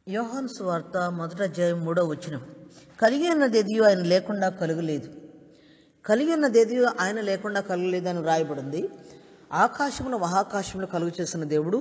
యోహాను సువార్త 1:3 కలిగి ఉన్నదేదియో ఆయన లేకుండా కలుగలేదు. కలిగి ఉన్నదేదియో ఆయన లేకుండా కలుగలేదు అని వ్రాయబడింది. ఆకాశమును మహాకాశములు కలుగు చేసిన దేవుడు,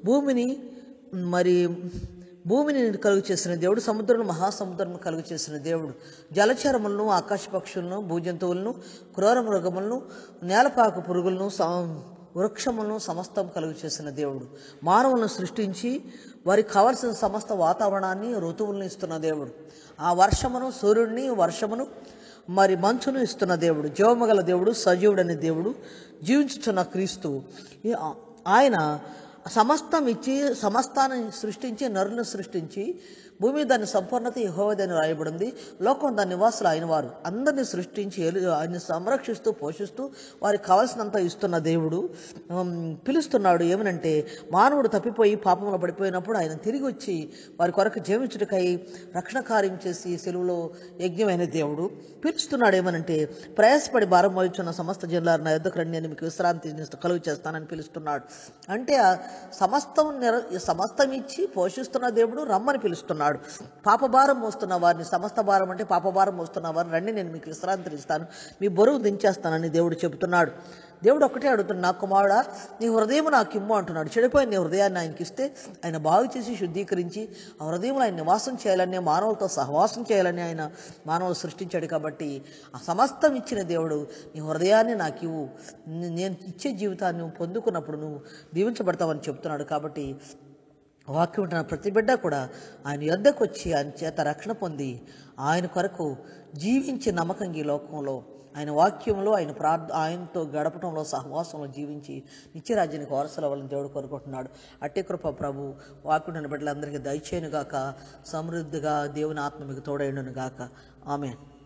భూమిని కలుగు చేసిన దేవుడు, సముద్రమును మహాసముద్రమును కలుగు చేసిన దేవుడు, జలచరములను, ఆకాశ పక్షులను, భూజంతువులను, క్రూర మృగములను, నేలపాకు పురుగులను, వృక్షములను సమస్తం కలుగు చేసిన దేవుడు, మానవులను సృష్టించి వారికి కావలసిన సమస్త వాతావరణాన్ని, ఋతువులను ఇస్తున్న దేవుడు, ఆ వర్షమును, సూర్యుడిని, వర్షమును, మంచును ఇస్తున్న దేవుడు, జీవమగల దేవుడు, సజీవుడనే దేవుడు, జీవించుచున్న క్రీస్తు. ఆయన సమస్తం ఇచ్చి, సమస్తాన్ని సృష్టించి, నరులను సృష్టించి, భూమి దాని సంపూర్ణత యెహోవాదని రాయబడింది. లోకం దాని నివాసులు ఆయన వారు. అందరినీ సృష్టించి ఆయన సంరక్షిస్తూ, పోషిస్తూ వారికి కావాల్సినంత ఇస్తున్న దేవుడు పిలుస్తున్నాడు. ఏమనంటే, మానవుడు తప్పిపోయి పాపంలో పడిపోయినప్పుడు ఆయన తిరిగి వచ్చి వారి కొరకు జీవించుటకై రక్షణ కార్యం చేసి సెలువులో యజ్ఞమైన దేవుడు పిలుస్తున్నాడు. ఏమనంటే, ప్రయాసపడి భారం మోయుచున్న సమస్త జనులారు నా యొద్దకు రండి, నేను మీకు విశ్రాంతి కలుగు చేస్తానని పిలుస్తున్నాడు. అంటే సమస్తం ఇచ్చి పోషిస్తున్న దేవుడు రమ్మని పిలుస్తున్నాడు. పాపభారం మోస్తున్న వారిని, సమస్త భారం అంటే పాపభారం మోస్తున్న వారిని రండి, నేను మీకు విశ్రాంతి ఇస్తాను, మీ బరువు దించేస్తానని దేవుడు చెబుతున్నాడు. దేవుడు ఒక్కటే అడుగుతున్నాడు, నా కుమారుడా నీ హృదయం నాకు ఇమ్ము అంటున్నాడు. చెడిపోయిన నీ హృదయాన్ని ఆయనకి ఇస్తే ఆయన బాగు చేసి శుద్ధీకరించి ఆ హృదయంలో ఆయన నివాసం చేయాలని, మానవులతో సహవాసం చేయాలని ఆయన మానవులు సృష్టించాడు. కాబట్టి ఆ సమస్తం ఇచ్చిన దేవుడు నీ హృదయాన్ని నాకు ఇవ్వు, నేను ఇచ్చే జీవితాన్ని నువ్వు పొందుకున్నప్పుడు నువ్వు దీవించబడతావని చెప్తున్నాడు. కాబట్టి వాక్యం ఉంటున్న ప్రతి బిడ్డ కూడా ఆయన యొద్దకు వచ్చి ఆయన చేత రక్షణ పొంది ఆయన కొరకు జీవించి నమ్మకంగా ఈ లోకంలో ఆయన వాక్యంలో ఆయనతో గడపడంలో, సహవాసంలో జీవించి నిత్యరాజ్యానికి వారసులు అవ్వాలని దేవుడు కోరుకుంటున్నాడు. అట్టి కృప ప్రభు వాక్యం బిడ్డలందరికీ దయచేయునుగాక. సమృద్ధిగా దేవుని ఆత్మ మీకు తోడైండును గాక. ఆమేన్.